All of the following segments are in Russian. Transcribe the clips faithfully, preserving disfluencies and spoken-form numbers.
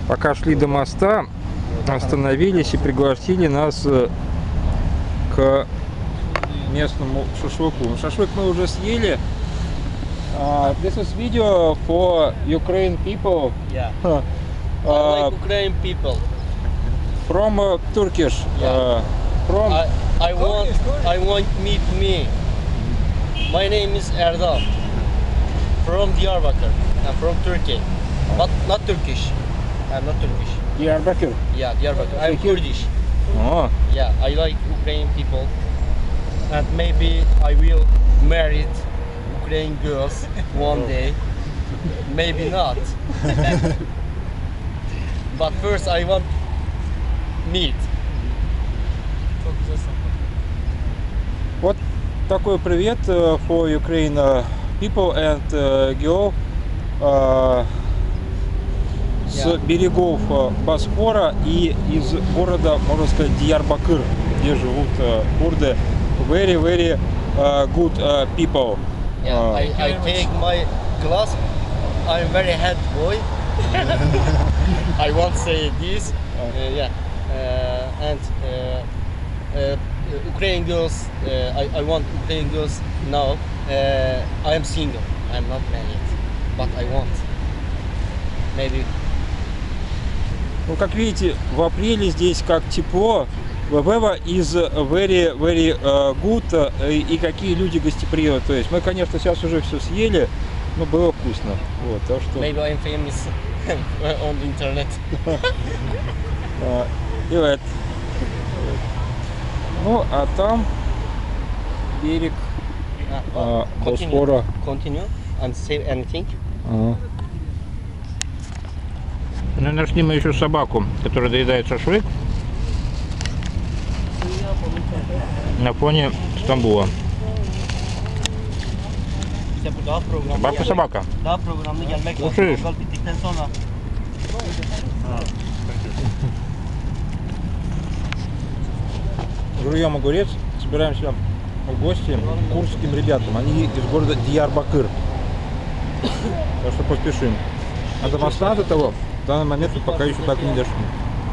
Пока шли до моста, остановились и пригласили нас к местному шашлыку. Шашлык мы уже съели. Uh, this is video for Ukrainian people. Yeah. Uh, I like Ukrainian people. From uh, Turkish. Yeah. Uh, from. I, I want I want meet me. My name is Erdal. From Diyarbakır. I'm from Turkey, but not Turkish. I'm not Turkish. Diyarbakır. Yeah, Diyarbakır. I'm Kurdish. Oh. Yeah, I like Ukrainian people, and maybe I will marry Ukrainian girls one day. Maybe not. But first I want meat. Вот такой привет uh, for Ukraine uh, people and uh, girl uh, с Yeah. берегов uh, Босфора и из города, можно сказать, Диярбакыр, где живут uh, курды. Very, very uh, good uh, people. Yeah, Uh, I, I take my glass. I'm very head boy. I won't say this. Uh, yeah, uh, and uh, uh, Ukrainian girls. Uh, I, I want Ukrainian girls now. Uh, I am single. I'm not married, but I want. Maybe. Ну, как видите, в апреле здесь как тепло. Вева is very, very uh, good. uh, И какие люди гостеприимные. То есть мы, конечно, сейчас уже все съели, но было вкусно. Вот, так что... Maybe I'm famous on the internet. Uh, и вот. Ну, а там берег uh, Босфора. Continue and say anything. Ага. Ну, нашли мы еще собаку, которая доедает шашлык на фоне Стамбула. Собака, собака. Daha programda gelmek lazım. Oturur. Program bittikten sonra. Жуем огурец, собираемся в гости к курдским ребятам. Они из города Диярбакыр. Так что поспешим. А до моста до того, в данный момент мы пока еще так и не дошли.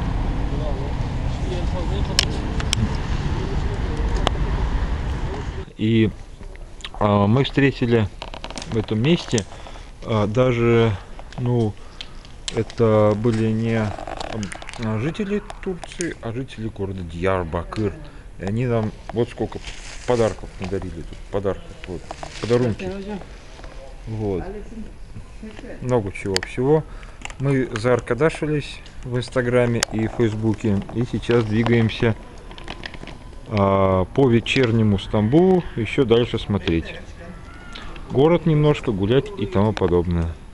И а, мы встретили в этом месте а, даже, ну, это были не а, жители Турции, а жители города Диярбакыр. И они нам вот сколько подарков надарили тут, подарков, вот, подарунки. Вот. Много чего всего. Мы зааркадашились в Инстаграме и Фейсбуке. И сейчас двигаемся а, по вечернему Стамбулу еще дальше смотреть. Город немножко, гулять и тому подобное.